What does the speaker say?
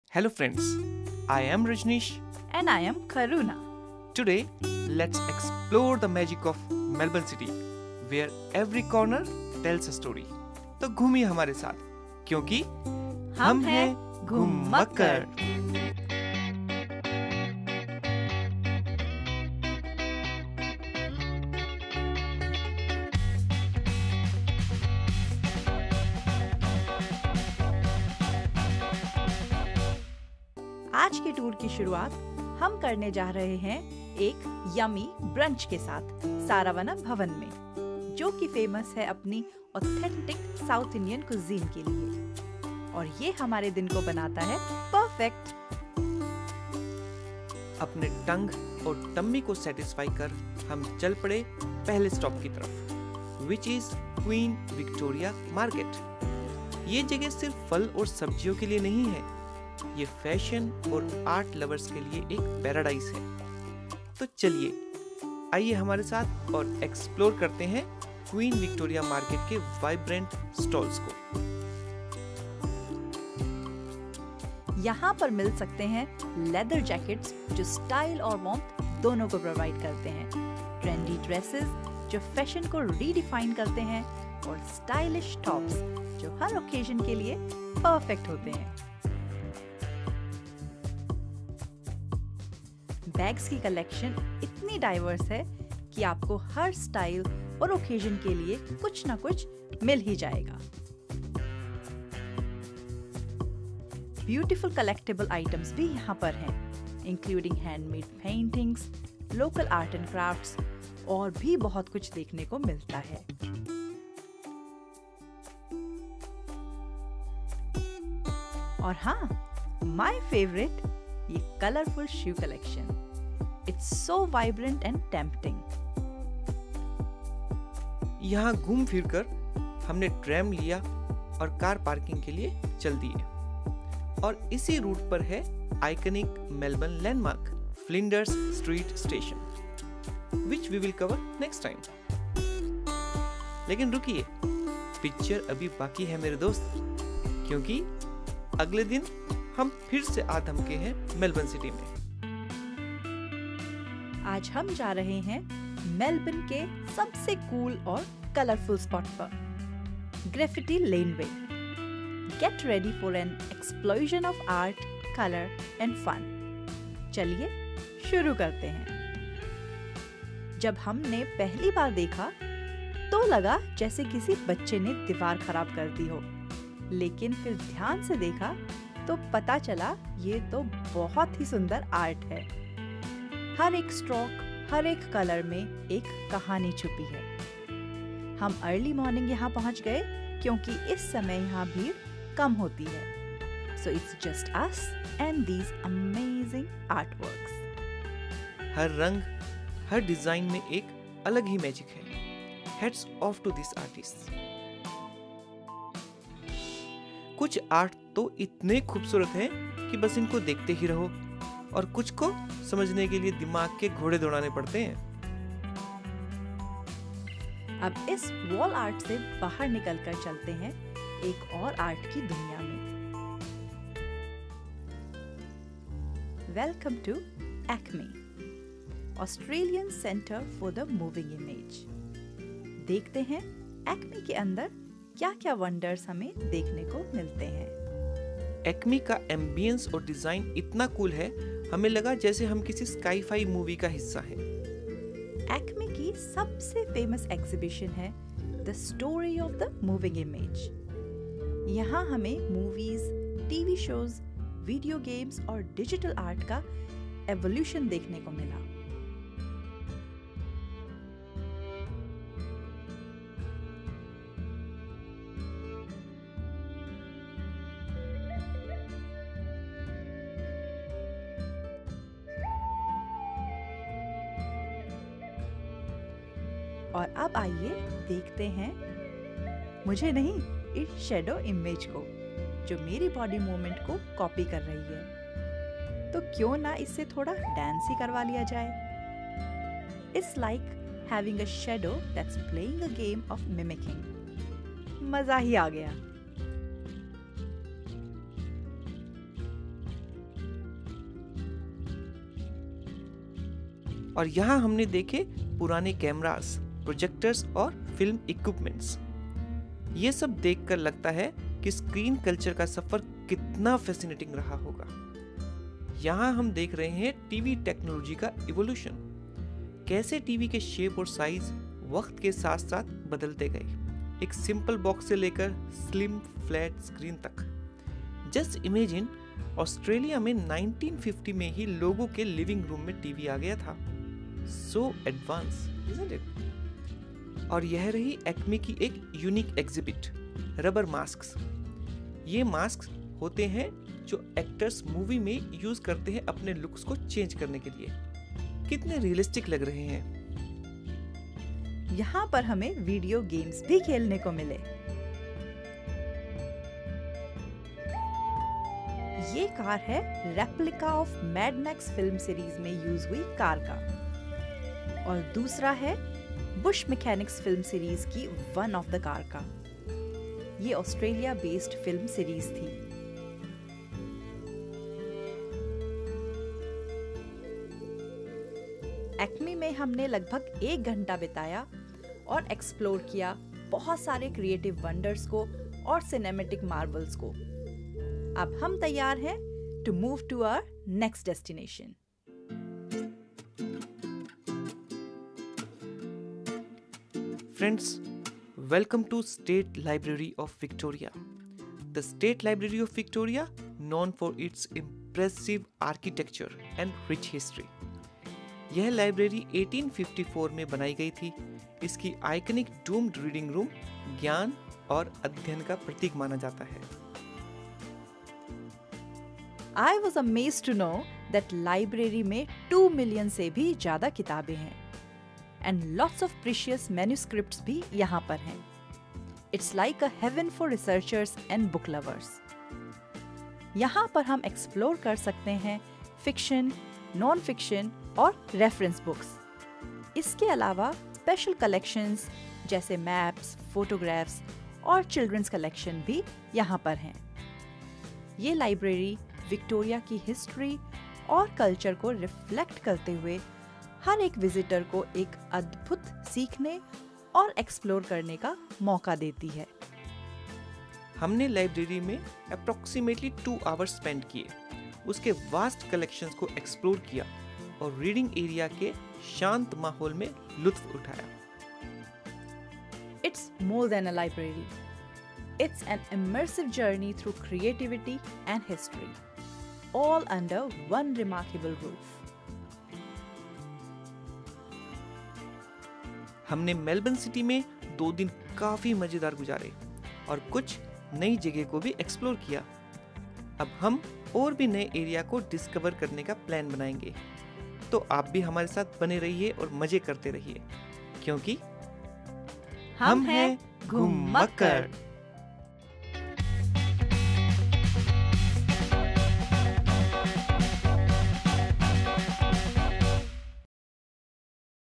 Hello friends, I am Rajneesh. And I am Karuna. Today, let's explore the magic of Melbourne City, where every corner tells a story. तो घूमिए हमारे साथ, क्योंकि हम हैं घुमक्कड़। आज के टूर की शुरुआत हम करने जा रहे हैं एक यमी ब्रंच के साथ सारावना भवन में, जो कि फेमस है अपनी ऑथेंटिक साउथ इंडियन कुजीन के लिए। और ये हमारे दिन को बनाता है परफेक्ट। अपने टंग और टम्मी को सेटिस्फाई कर हम चल पड़े पहले स्टॉप की तरफ, which is Queen Victoria market. ये जगह सिर्फ फल और सब्जियों के लिए नहीं है, ये फैशन और आर्ट लवर्स के लिए एक पैराडाइज है। तो चलिए, आइए हमारे साथ और एक्सप्लोर करते हैं क्वीन विक्टोरिया मार्केट के वाइब्रेंट स्टॉल्स को। यहाँ पर मिल सकते हैं लेदर जैकेट्स जो स्टाइल और वार्मथ दोनों को प्रोवाइड करते हैं, ट्रेंडी ड्रेसेस जो फैशन को रीडिफाइन करते हैं, और स्टाइलिश टॉप्स जो हर ओकेजन के लिए परफेक्ट होते हैं। बैग्स की कलेक्शन इतनी डाइवर्स है कि आपको हर स्टाइल और ओकेजन के लिए कुछ ना कुछ मिल ही जाएगा। ब्यूटीफुल कलेक्टेबल आइटम्स भी यहाँ पर हैं, including handmade paintings, local art and crafts, और भी बहुत कुछ देखने को मिलता है। और हाँ, माय फेवरेट, ये colourful shoe collection. It's so vibrant and tempting. यहाँ घूम फिर कर हमने ट्रैम लिया और कार पार्किंग के लिए चल दिए। और इसी रूट पर है iconic Melbourne landmark Flinders Street station, which we will cover next time. लेकिन रुकिए, पिक्चर अभी बाकी है मेरे दोस्त, क्योंकि अगले दिन हम फिर से आ धमके हैं मेलबर्न सिटी में। आज हम जा रहे हैं मेलबर्न के सबसे कूल और कलरफुल स्पॉट पर, graffiti laneway. Get ready for an explosion of art, colour and fun. चलिए शुरू करते हैं। जब हमने पहली बार देखा तो लगा जैसे किसी बच्चे ने दीवार खराब कर दी हो, लेकिन फिर ध्यान से देखा तो पता चला ये तो बहुत ही सुंदर आर्ट है। हर एक स्ट्रोक, हर एक कलर में एक कहानी छुपी है। हम अर्ली मॉर्निंग यहाँ पहुँच गए क्योंकि इस समय यहाँ भीड़ कम होती है। So it's just us and these amazing artworks. हर रंग, हर डिजाइन में एक अलग ही मैजिक है। Hats off to this artist. कुछ आर्ट तो इतने खूबसूरत हैं कि बस इनको देखते ही रहो, और कुछ को समझने के लिए दिमाग के घोड़े दौड़ाने पड़ते हैं। अब इस वॉल आर्ट से बाहर निकलकर चलते हैं एक और आर्ट की दुनिया में। Welcome to ACMI, Australian Centre for the Moving Image. देखते हैं एक्मी के अंदर क्या क्या वंडर्स हमें देखने को मिलते हैं। एक्मी का एम्बियंस और डिजाइन इतना कूल है, हमें लगा जैसे हम किसी स्काई-फाई मूवी का हिस्सा हैं। एक्मी की सबसे फेमस एग्जीबिशन है the Story of the Moving Image. यहाँ हमें movies, TV shows, video games और डिजिटल आर्ट का एवोल्यूशन देखने को मिला। और अब आइए देखते हैं, मुझे नहीं, इस शैडो इमेज को, जो मेरी बॉडी मूवमेंट को कॉपी कर रही है। तो क्यों ना इससे थोड़ा डांस ही करवा लिया जाए। It's like having a shadow that's playing a game of mimicking. मजा ही आ गया। और यहाँ हमने देखे पुराने कैमरास, प्रोजेक्टर्स और फिल्म इक्विपमेंट्स। ये सब देखकर लगता है कि स्क्रीन कल्चर का सफर कितना फैसिनेटिंग रहा होगा। यहाँ हम देख रहे हैं टीवी टेक्नोलॉजी का इवोल्यूशन, कैसे टीवी के शेप और साइज वक्त के साथ साथ बदलते गए, एक सिंपल बॉक्स से लेकर स्लिम फ्लैट स्क्रीन तक। जस्ट इमेजिन, ऑस्ट्रेलिया में 1950 में ही लोगों के लिविंग रूम में टीवी आ गया था। So advance, isn't it? और यह रही एक्मे की एक यूनिक एग्जिबिट, रबर मास्क्स। ये मास्क होते हैं जो एक्टर्स मूवी में यूज करते हैं अपने लुक्स को चेंज करने के लिए। कितने रियलिस्टिक लग रहे हैं। यहाँ पर हमें वीडियो गेम्स भी खेलने को मिले। ये कार है replica of Mad Max film series में यूज हुई कार का, और दूसरा है बुश मैकेनिक्स फिल्म सीरीज की वन ऑफ द कार का। ये ऑस्ट्रेलिया बेस्ड फिल्म सीरीज थी। एक्मे में हमने लगभग 1 घंटा बिताया और एक्सप्लोर किया बहुत सारे क्रिएटिव वंडर्स को और सिनेमैटिक मार्वल्स को। अब हम तैयार हैं to move to our next destination. Friends, welcome to State Library of Victoria. The State Library of Victoria, known for its impressive architecture and rich history. यह लाइब्रेरी 1854 में बनाई गई थी। इसकी आइकनिक डूम्ड रीडिंग रूम ज्ञान और अध्ययन का प्रतीक माना जाता है। I was amazed to know that library में 2 मिलियन से भी ज्यादा किताबें हैं and lots of precious manuscripts भी यहाँ पर हैं। It's like a heaven for researchers and book lovers. यहाँ पर हम एक्सप्लोर कर सकते हैं फिक्शन, नॉन फिक्शन और रेफरेंस बुक्स। इसके अलावा स्पेशल कलेक्शंस जैसे मैप्स, फोटोग्राफ्स और चिल्ड्रंस कलेक्शन भी यहाँ पर हैं। ये लाइब्रेरी विक्टोरिया की हिस्ट्री और कल्चर को रिफ्लेक्ट करते हुए हर एक विजिटर को एक अद्भुत सीखने और एक्सप्लोर करने का मौका देती है। हमने लाइब्रेरी में अप्रोक्सीमेटली 2 आवर्स स्पेंड किए, उसके वास्ट कलेक्शंस को एक्सप्लोर किया और रीडिंग एरिया के शांत माहौल में लुत्फ उठाया। It's more than a library. It's an immersive journey through creativity and history, all under one remarkable roof. हमने मेलबर्न सिटी में 2 दिन काफी मजेदार गुजारे और कुछ नई जगह को भी एक्सप्लोर किया। अब हम और भी नए एरिया को डिस्कवर करने का प्लान बनाएंगे, तो आप भी हमारे साथ बने रहिए और मजे करते रहिए, क्योंकि हम हैं घुमक्कड़।